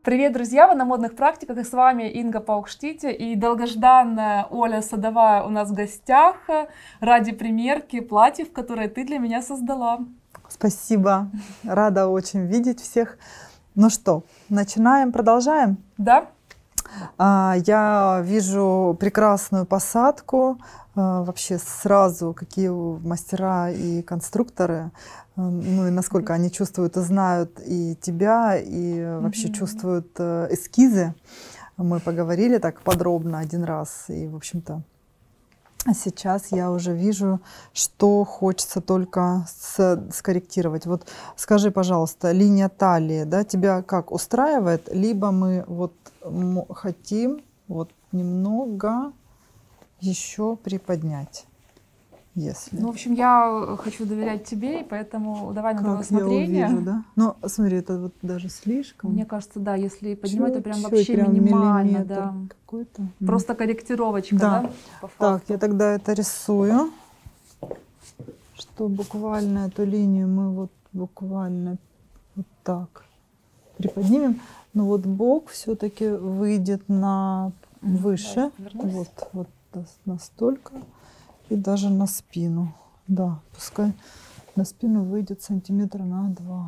Привет, друзья! Вы на модных практиках, и с вами Инга Паукштите, и долгожданная Оля Садовая у нас в гостях ради примерки платьев, которые ты для меня создала. Спасибо, рада очень видеть всех. Ну что, начинаем, продолжаем? Да. Я вижу прекрасную посадку, вообще сразу какие мастера и конструкторы, ну и насколько они чувствуют и знают и тебя, и вообще чувствуют эскизы. Мы поговорили так подробно один раз, и в общем-то сейчас я уже вижу, что хочется только скорректировать. Вот скажи, пожалуйста, линия талии, да, тебя как устраивает? Либо мы вот хотим вот немного еще приподнять, если. Ну, в общем, я хочу доверять тебе, и поэтому давай на твое усмотрение. Я увижу, да? Ну, смотри, это вот даже слишком. Мне кажется, да, если поднимать, то прям Чуть-чуть, вообще прям минимально, да. Какой-то. Просто корректировочка, да? Да, по факту. Так, я тогда это рисую, что буквально эту линию мы вот буквально вот так приподнимем, но вот бок все-таки выйдет на выше, вот настолько, и даже на спину, да, пускай на спину выйдет сантиметра на 2.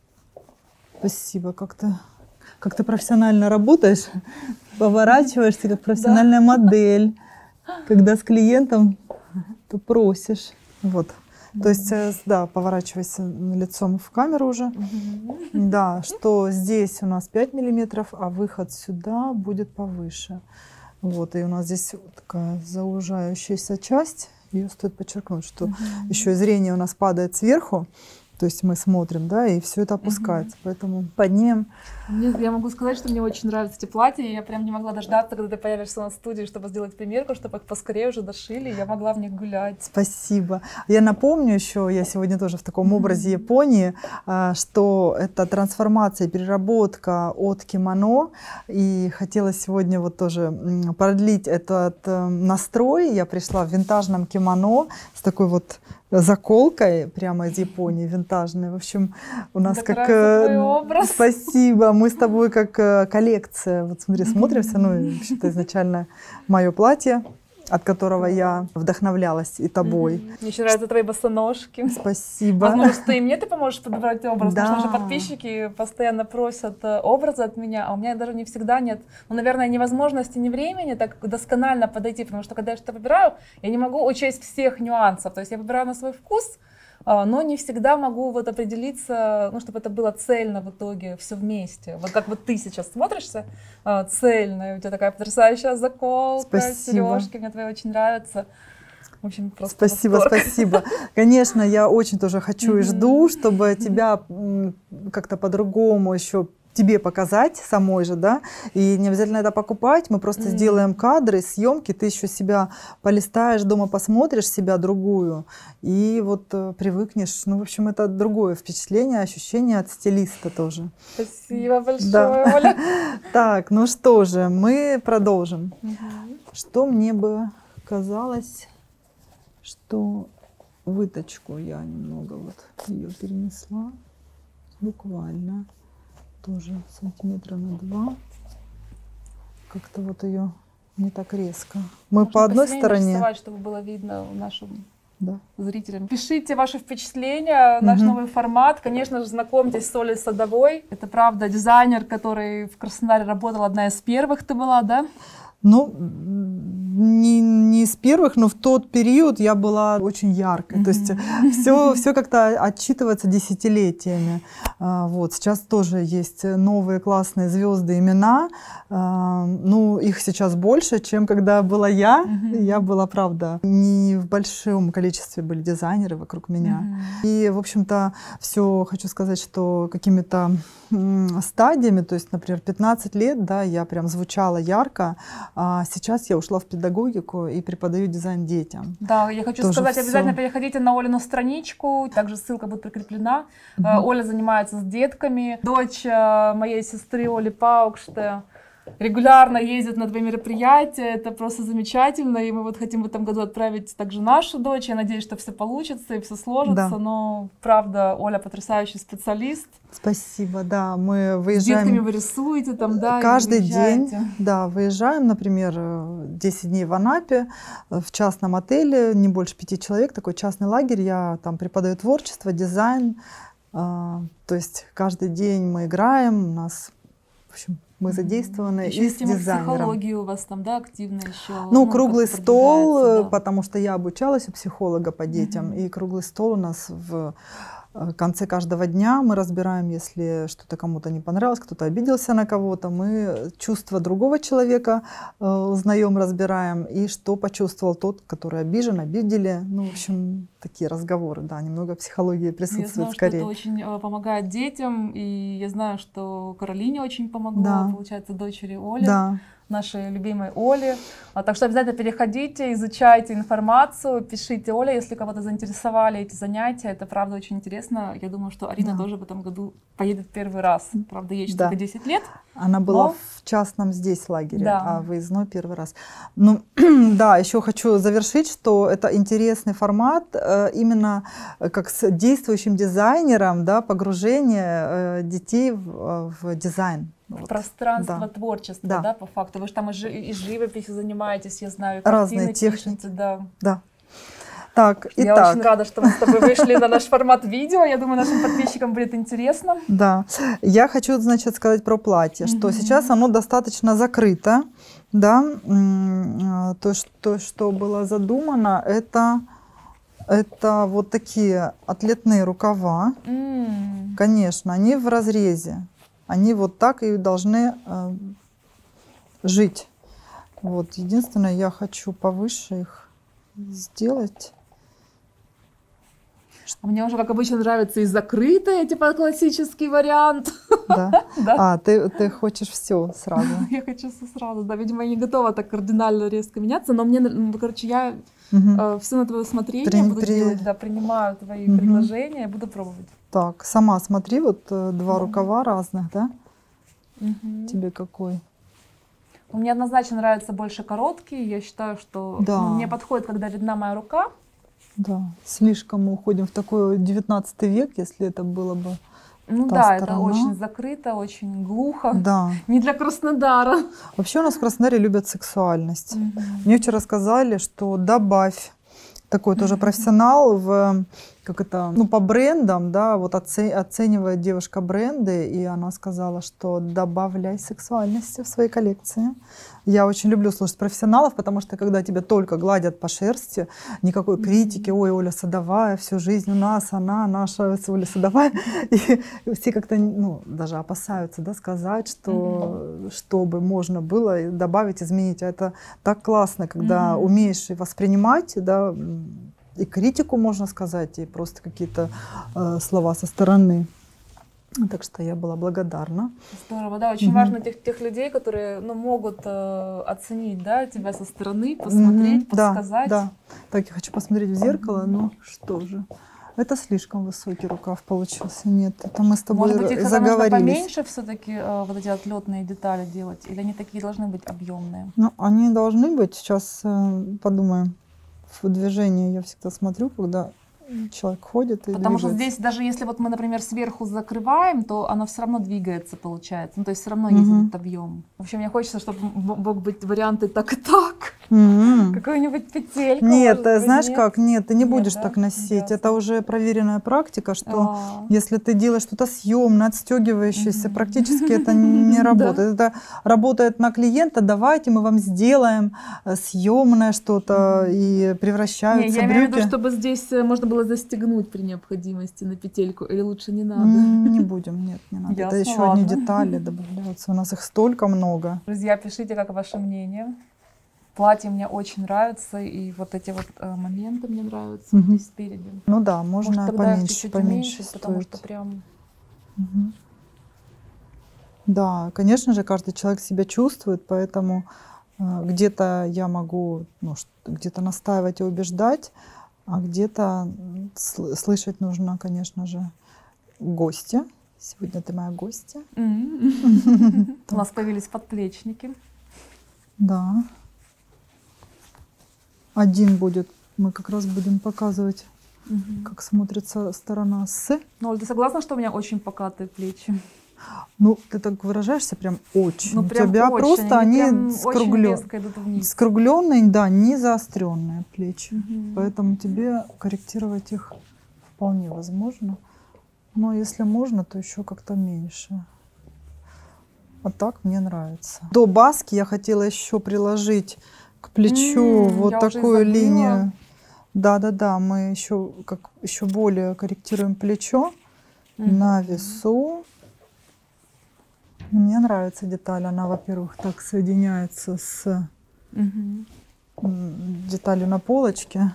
Спасибо, как ты профессионально работаешь, поворачиваешься как профессиональная модель, когда с клиентом ты просишь, вот. То есть, да, поворачивайся лицом в камеру уже. Да, что здесь у нас 5 миллиметров, а выход сюда будет повыше. Вот, и у нас здесь вот такая заужающаяся часть. Ее стоит подчеркнуть, что еще и зрение у нас падает сверху. То есть мы смотрим, да, и все это опускается. Поэтому поднимем. Я могу сказать, что мне очень нравятся эти платья. И я прям не могла дождаться, когда ты появишься у нас в студии, чтобы сделать примерку, чтобы их поскорее уже дошили, и я могла в них гулять. Спасибо. Я напомню еще, я сегодня тоже в таком образе Японии, что это трансформация, переработка от кимоно. И хотела сегодня вот тоже продлить этот настрой. Я пришла в винтажном кимоно с такой вот заколкой прямо из Японии, винтажной. В общем, у нас как... твой образ. Спасибо. Мы с тобой как коллекция. Вот смотри, смотримся. Ну, и вообще-то изначально мое платье, от которого я вдохновлялась и тобой. Мне очень нравятся твои босоножки. Спасибо. Возможно, и мне ты поможешь подобрать образ, да. потому что же подписчики постоянно просят образы от меня, а у меня даже не всегда нет, ну, наверное, ни возможности, ни времени так досконально подойти, потому что когда я что-то выбираю, я не могу учесть всех нюансов, то есть я выбираю на свой вкус, но не всегда могу вот определиться, ну, чтобы это было цельно в итоге, все вместе. Вот как вот ты сейчас смотришься цельно, у тебя такая потрясающая заколка, сережки, мне твои очень нравятся. В общем, просто спасибо, восторг. спасибо. Конечно, я очень тоже хочу и жду, чтобы тебя как-то по-другому еще тебе показать самой же, да, и не обязательно это покупать, мы просто сделаем кадры, съемки, ты еще себя полистаешь, дома посмотришь себя другую, и вот привыкнешь, ну, в общем, это другое впечатление, ощущение от стилиста тоже. Спасибо большое, да. Оля. Так, ну что же, мы продолжим. Что мне бы казалось, что выточку я немного вот ее перенесла, буквально. Тоже сантиметра на 2. Как-то вот ее не так резко. Мы можно по одной стороне. Нарисовать, чтобы было видно нашим зрителям. Пишите ваши впечатления, наш новый формат. Конечно же, знакомьтесь с Олей Садовой. Это правда дизайнер, который в Краснодаре работал, одна из первых ты была, да? Ну, не из первых, но в тот период я была очень яркой. То есть все как-то отчитывается десятилетиями. Вот. Сейчас тоже есть новые классные звезды, имена. Ну, их сейчас больше, чем когда была я. Я была, правда, не в большом количестве были дизайнеры вокруг меня. И, в общем-то, все хочу сказать, что какими-то стадиями, то есть, например, 15 лет, да, я прям звучала ярко, а сейчас я ушла в педагогику и преподаю дизайн детям. Да, я хочу сказать, обязательно переходите на Олину страничку, также ссылка будет прикреплена. Оля занимается с детками, дочь моей сестры Оли Паукште. регулярно ездят на твои мероприятия, это просто замечательно, и мы вот хотим в этом году отправить также нашу дочь, я надеюсь, что все получится и все сложится, Да. но правда, Оля потрясающий специалист. Спасибо, да, мы С выезжаем детками вы рисуете там, да, и каждый выезжаете. день, да, выезжаем, например, 10 дней в Анапе, в частном отеле, не больше 5 человек, такой частный лагерь, я там преподаю творчество, дизайн, то есть каждый день мы играем, у нас, в общем, мы задействованы Еще и с тема дизайнером. психологии у вас там, да, активно еще. Ну, круглый стол, продвигается, да. потому что я обучалась у психолога по детям, и круглый стол у нас в конце каждого дня мы разбираем, если что-то кому-то не понравилось, кто-то обиделся на кого-то, мы чувства другого человека узнаем, разбираем, и что почувствовал тот, который обижен, обидели. Ну, в общем, такие разговоры, да, немного психологии присутствует Я знаю, скорее. что это очень помогает детям, и я знаю, что Каролине очень помогло, Да. получается, дочери Оли. Да. Нашей любимой Оле. Так что обязательно переходите, изучайте информацию, пишите Оле, если кого-то заинтересовали эти занятия. Это правда очень интересно. Я думаю, что Арина Да. тоже в этом году поедет первый раз. Правда, ей еще Да. только 10 лет. Она была Но- в частном здесь лагере, Да. а выездной первый раз. Ну, да, еще хочу завершить, что это интересный формат, именно как с действующим дизайнером, да, погружение детей в дизайн. Вот. Пространство Да. творчества, Да. да, по факту. Вы же там и живописью занимаетесь, я знаю, и Разные картины техники. пишете, да. Да. Так, Я итак, очень рада, что мы с тобой вышли на наш формат видео. Я думаю, нашим подписчикам будет интересно. да, я хочу, значит, сказать про платье, что сейчас оно достаточно закрыто, да, то, что было задумано, это вот такие атлетные рукава, конечно, они в разрезе, они вот так и должны жить. Вот, единственное, я хочу повыше их сделать. Мне уже, как обычно, нравится и закрытая, типа классический вариант. Да? Да. А, ты хочешь все сразу. Я хочу все сразу, да. Видимо, я не готова так кардинально резко меняться, но мне, короче, я Мгм. все на твое усмотрение буду делать, да, принимаю твои предложения, и буду пробовать. Так, сама смотри, вот два Да. рукава разных, да? Тебе какой? Мне однозначно нравятся больше короткие. Я считаю, что Да. мне подходит, когда видна моя рука. Да, слишком мы уходим в такой 19 век, если это было бы. Ну Та да, это сторона. очень закрыто, очень глухо. Да. Не для Краснодара. Вообще у нас в Краснодаре любят сексуальность. Мне вчера сказали, что добавь такой тоже профессионал в, как это, ну, по брендам, да, вот оценивает девушка бренды, и она сказала, что добавляй сексуальности в свои коллекции. Я очень люблю слушать профессионалов, потому что когда тебя только гладят по шерсти, никакой критики, ой, Оля Садовая, всю жизнь у нас, она наша Оля Садовая, и все как-то, ну, даже опасаются, да, сказать, что чтобы можно было добавить, изменить. А это так классно, когда умеешь и воспринимать, да, и критику, можно сказать, и просто какие-то слова со стороны. Так что я была благодарна. Здорово, да, очень важно тех людей, которые, ну, могут оценить, да, тебя со стороны, посмотреть, Да, подсказать. да. Так, я хочу посмотреть в зеркало, но что же. Это слишком высокий рукав получился. Нет, это мы с тобой Может быть, их тогда нужно заговорились. поменьше все-таки вот эти отлетные детали делать, или они такие должны быть объемные? Ну, они должны быть. Сейчас подумаем. В движении я всегда смотрю, когда человек ходит и Потому что двигается. здесь, даже если вот мы, например, сверху закрываем, то оно все равно двигается, получается. Ну, то есть все равно есть этот объем. В общем, мне хочется, чтобы мог быть варианты так и так. Какую-нибудь петельку. Нет, может быть, знаешь нет? как, нет, ты не Нет, будешь да? так носить. Ясно. Это уже проверенная практика, что А. если ты делаешь что-то съемное, отстегивающееся, практически это не работает. Это работает на клиента, давайте мы вам сделаем съемное что-то и Не, превращаются я имею в брюки. виду, чтобы здесь можно было застегнуть при необходимости на петельку, или лучше не надо? Не будем, нет, не надо. Ясно, Это еще одни ладно. детали добавляются. У нас их столько много. Друзья, пишите, как ваше мнение. Платье мне очень нравится, и вот эти вот моменты мне нравятся здесь спереди. Ну да, Может, можно тогда их поменьше, чуть-чуть поменьше уменьшить, потому стоит. что прям... Да, конечно же, каждый человек себя чувствует, поэтому где-то я могу, ну, где-то настаивать и убеждать, а где-то слышать нужно, конечно же, гостя, Сегодня ты моя гостья. У нас появились подплечники. Да. Один будет. Мы как раз будем показывать, как смотрится сторона с. Ну, Оль, ты согласна, что у меня очень покатые плечи? Ну, ты так выражаешься прям очень. Ну, прям у тебя очень. просто они скругленные, да, не заостренные плечи. Поэтому тебе корректировать их вполне возможно. Но если можно, то еще как-то меньше. А так мне нравится. До баски я хотела еще приложить к плечу вот такую линию. Да, мы еще более корректируем плечо на весу. Мне нравится деталь. Она, во-первых, так соединяется с деталью на полочке.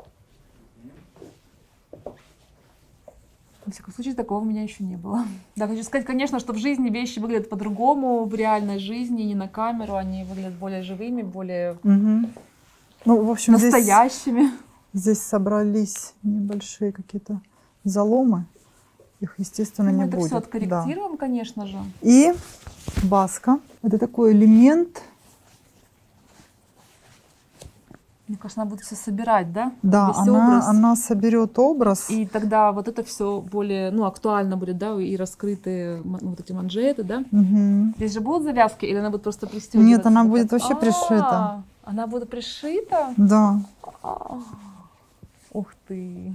Во всяком случае, такого у меня еще не было. Да, хочу сказать, конечно, что в жизни вещи выглядят по-другому, в реальной жизни, не на камеру, они выглядят более живыми, более ну, в общем, настоящими. Здесь собрались небольшие какие-то заломы. Их, естественно, не будет. Мы это все откорректируем, конечно же. И баска. Это такой элемент. Мне кажется, она будет все собирать, да? Да, она соберет образ. И тогда вот это все более актуально будет, да, и раскрытые вот эти манжеты, да? Здесь же будут завязки или она будет просто пристегиваться? Нет, она будет вообще пришита. Она будет пришита? Да. Ух ты.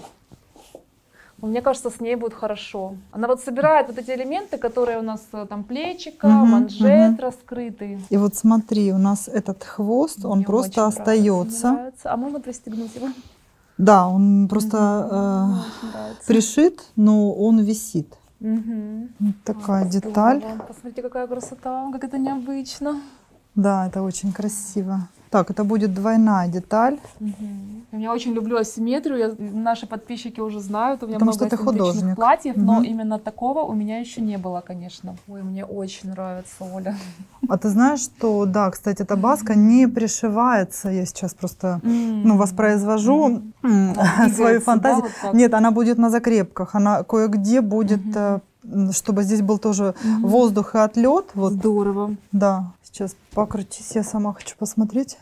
Мне кажется, с ней будет хорошо. Она вот собирает вот эти элементы, которые у нас там плечика, манжет раскрытый. И вот смотри, у нас этот хвост, он просто остается. А можно пристегнуть его? Да, он просто пришит, но он висит. Вот такая деталь. Посмотрите, какая красота, как это необычно. Да, это очень красиво. Так, это будет двойная деталь. Я очень люблю асимметрию. Наши подписчики уже знают. У меня потому много что ты художник. платьев, но именно такого у меня еще не было, конечно. Ой, мне очень нравится, Оля. А ты знаешь, что, да, кстати, эта баска не пришивается. Я сейчас просто воспроизвожу свою фантазию. Да, вот нет, она будет на закрепках. Она кое-где будет, чтобы здесь был тоже воздух и отлет. Вот. Здорово. Да. Сейчас покрутись, я сама хочу посмотреть.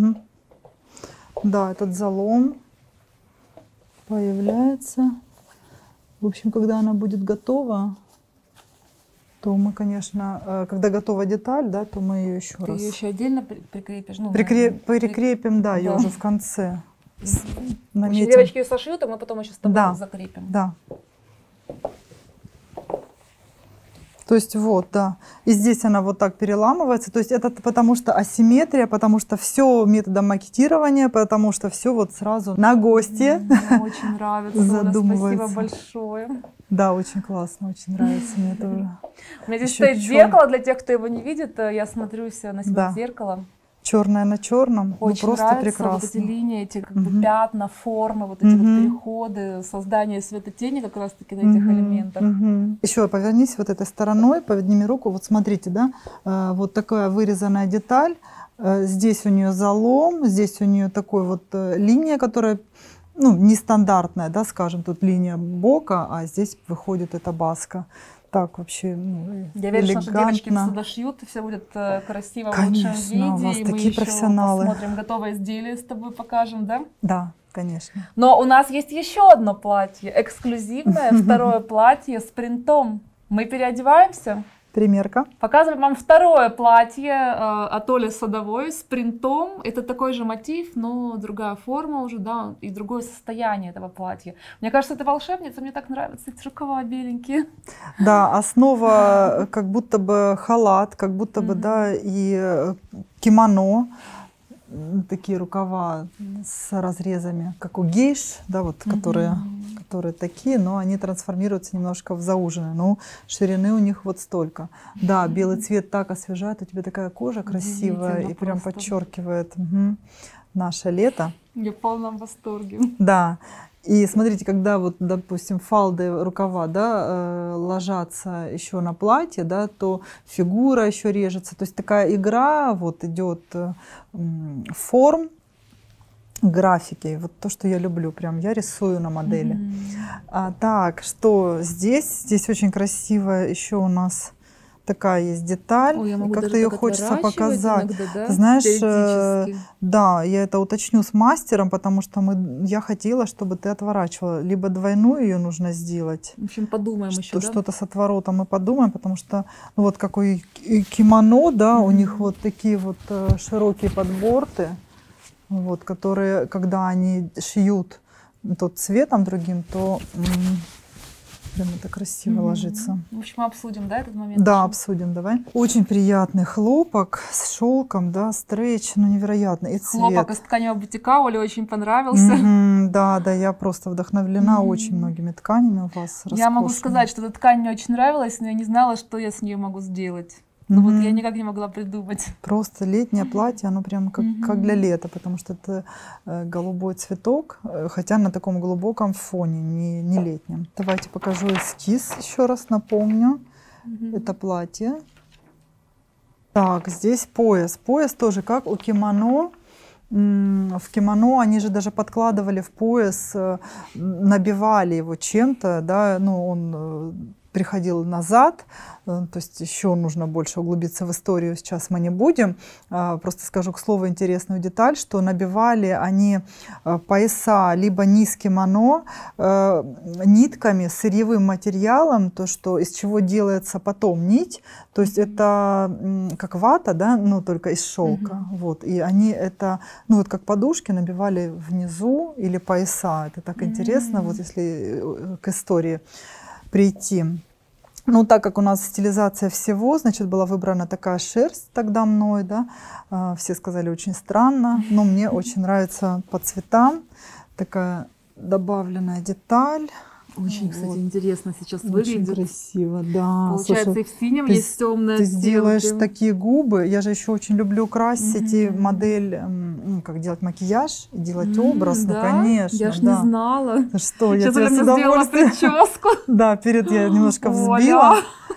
Да, этот залом появляется. В общем, когда она будет готова, то мы, конечно, когда готова деталь, да, то мы ее еще раз... Ты ее еще отдельно прикрепишь? Прикрепим, да, ее уже в конце. Наметим. Девочки ее сошьют, а мы потом еще с тобой закрепим. Да. То есть вот, да. И здесь она вот так переламывается. То есть это потому что асимметрия, потому что все методом макетирования, потому что все вот сразу на гости. Мне очень нравится. Задумывается. Спасибо большое. Да, очень классно, очень нравится мне тоже. У меня здесь стоит зеркало, для тех, кто его не видит. Я смотрюсь на себя в зеркало. Черное на черном, очень просто нравится прекрасно. Вот эти линии, эти как бы пятна, формы, вот эти вот переходы, создание света-тени как раз-таки на этих элементах. Еще повернись вот этой стороной, подними руку, вот смотрите, да, вот такая вырезанная деталь, здесь у нее залом, здесь у нее такой вот линия, которая, нестандартная, да, скажем, тут линия бока, а здесь выходит эта баска. Так вообще, я верю, что девочки все дошьют, и все будет красиво, конечно, в лучшем виде. У вас и такие мы профессионалы. еще посмотрим готовое изделие, с тобой покажем, да? Да, конечно. Но у нас есть еще одно платье, эксклюзивное, второе платье с принтом. Мы переодеваемся. Примерка. Показываем вам второе платье от Оли Садовой с принтом. Это такой же мотив, но другая форма уже, да, и другое состояние этого платья. Мне кажется, это волшебница, мне так нравятся эти рукава беленькие. Да, основа как будто бы халат, как будто бы, да, и кимоно. Такие рукава с разрезами, как у гейш, да, вот, которые такие, но они трансформируются немножко в зауженные. Но ширины у них вот столько. Да, белый цвет так освежает, у тебя такая кожа красивая и прям подчеркивает наше лето. Я в полном восторге. Да. И смотрите, когда вот, допустим, фалды рукава, да, ложатся еще на платье, да, то фигура еще режется. То есть такая игра вот идет форм графики. Вот то, что я люблю. Прям я рисую на модели. Так, что здесь? Здесь очень красивая еще у нас такая есть деталь. Ой, я могу Как-то даже ее так хочется отворачивать показать. иногда, да? Ты знаешь, Теоретически. да, я это уточню с мастером, потому что я хотела, чтобы ты отворачивала. Либо двойную ее нужно сделать. В общем, подумаем еще, да? Что-то с отворотом мы подумаем, потому что ну, вот какой кимоно, да, у них вот такие вот широкие подборты, вот, которые, когда они шьют тот цветом другим, то прям это красиво ложится. В общем, обсудим, да, этот момент? Да, еще? обсудим, давай. Очень приятный хлопок с шелком, да, стрейч, ну невероятно. И Хлопок цвет. из тканевого бутика Оле очень понравился. Да, да, я просто вдохновлена очень многими тканями у вас. Я могу роскошными. сказать, что эта ткань мне очень нравилась, но я не знала, что я с нее могу сделать. Ну вот я никак не могла придумать. Просто летнее платье, оно прям как для лета, потому что это голубой цветок, хотя на таком глубоком фоне, не летнем. Давайте покажу эскиз, еще раз напомню. Это платье. Так, здесь пояс. Пояс тоже как у кимоно. В кимоно они же даже подкладывали в пояс, набивали его чем-то, да, ну он приходил назад, то есть еще нужно больше углубиться в историю, сейчас мы не будем. Просто скажу к слову интересную деталь, что набивали они пояса либо низ кимоно нитками, сырьевым материалом, то, что из чего делается потом нить, то есть это как вата, да, но только из шелка. Вот, и они это, ну вот как подушки набивали внизу или пояса. Это так интересно, вот если к истории прийти. Ну, так как у нас стилизация всего, значит, была выбрана такая шерсть тогда мной, да, все сказали очень странно, но мне очень нравится по цветам такая добавленная деталь. Очень, кстати, Вот. интересно сейчас Очень выглядит. красиво, да. Получается, Слушай, и в синем ты есть темная ты сделаешь оттенки. такие губы. Я же еще очень люблю красить и модель, ну, как делать макияж, и делать образ. Да? Ну, конечно, Я ж да. не знала. Ты что, я Сейчас тебе Оля с мне сделала удовольствием... прическу. Да, перед я немножко Оля, взбила.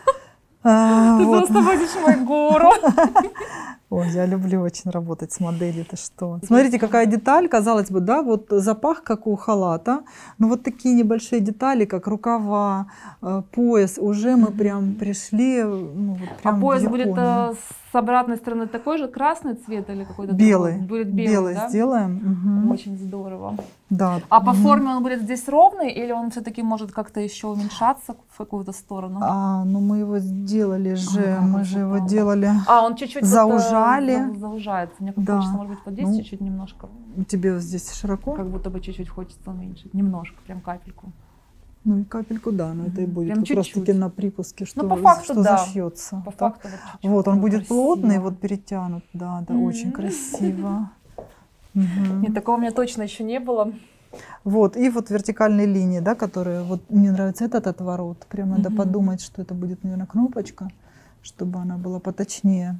Ты Вот. просто будешь мой гуру. Ой, я люблю очень работать с моделью, ты что. Смотрите, какая деталь, казалось бы, да, вот запах, как у халата, но вот такие небольшие детали, как рукава, пояс, уже мы прям пришли, ну, вот прям А пояс в будет Японию. с обратной стороны такой же красный цвет или какой-то Белый, другой? Будет белый, да? сделаем. Мгм. Очень здорово. Да. А по форме он будет здесь ровный или он все-таки может как-то еще уменьшаться в какую-то сторону? Ну мы его сделали же, как мы же его красота. делали. Он чуть-чуть заужали. заужается. Мне как Да. хочется, может быть, вот здесь Ну, чуть-чуть немножко. Тебе здесь широко? Как будто бы чуть-чуть хочется уменьшить. Немножко, прям капельку. Ну и капельку, да, но это и будет Прям как раз чуть-чуть. таки на припуске, что, по факту, что да. зашьется. По Так? факту вот чуть-чуть. Вот, он такое будет плотный, красиво. вот перетянут, да, очень красиво. Нет, такого у меня точно еще не было. Вот, и вот вертикальные линии, да, которые, вот мне нравится этот отворот, прям надо подумать, что это будет, наверное, кнопочка, чтобы она была поточнее.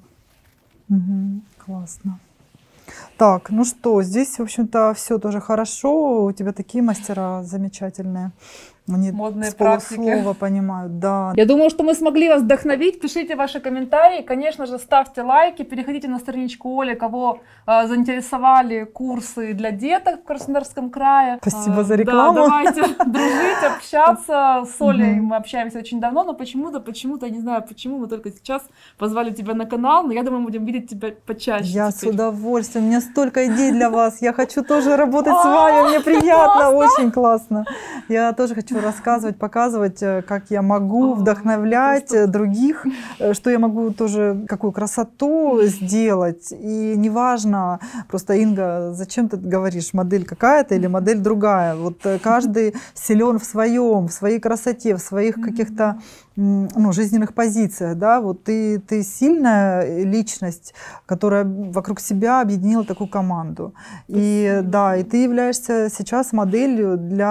Классно. Так, ну что, здесь, в общем-то, все тоже хорошо, у тебя такие мастера замечательные. Они Модные с практики. полуслова понимают, да. Я думаю, что мы смогли вас вдохновить. Пишите ваши комментарии. Конечно же, ставьте лайки. Переходите на страничку Оли, кого заинтересовали курсы для деток в Краснодарском крае. Спасибо за рекламу. Да, давайте дружить, общаться. С Олей мы общаемся очень давно, но почему-то, я не знаю, почему мы только сейчас позвали тебя на канал, но я думаю, мы будем видеть тебя почаще. Я теперь. с удовольствием. У меня столько идей для вас. Я хочу тоже работать с вами. Мне приятно, очень классно. Я тоже хочу рассказывать, показывать, как я могу вдохновлять других, что я могу тоже, какую красоту сделать. И неважно, просто, Инга, зачем ты говоришь, модель какая-то или модель другая. Вот каждый силен в своей красоте, в своих каких-то жизненных позициях, да, вот ты сильная личность, которая вокруг себя объединила такую команду. И да, и ты являешься сейчас моделью для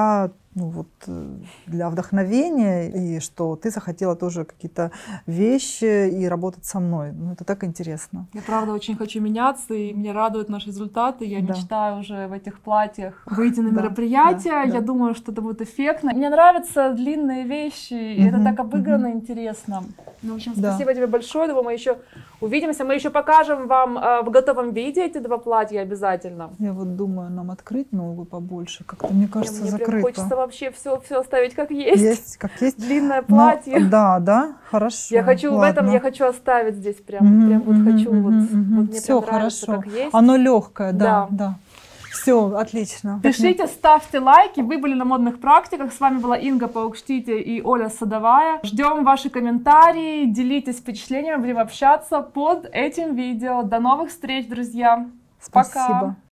ну вот для вдохновения, и что ты захотела тоже какие-то вещи и работать со мной. Ну, это так интересно. Я правда очень хочу меняться, и меня радуют наши результаты. Я Да. мечтаю уже в этих платьях выйти на Да, мероприятие. да. Я думаю, что это будет эффектно. Мне нравятся длинные вещи, и это так обыгранно и интересно. Ну, в общем, Да. спасибо тебе большое. Думаю, мы еще увидимся. Мы еще покажем вам в готовом виде эти два платья обязательно. Я вот думаю, нам открыть новую побольше. Как-то, мне кажется, Мне прям закрыто. хочется вообще все оставить как есть. Есть, как есть. Длинное Но- платье. да, хорошо. Я хочу в этом, ладно. я хочу оставить здесь прям вот хочу вот мне Все прям нравится, хорошо. как есть. Оно легкое, Да. да. Все, отлично. Пишите, ставьте лайки. Вы были на модных практиках. С вами была Инга Паукштите и Оля Садовая. Ждем ваши комментарии, делитесь впечатлениями, будем общаться под этим видео. До новых встреч, друзья. Спасибо. Пока.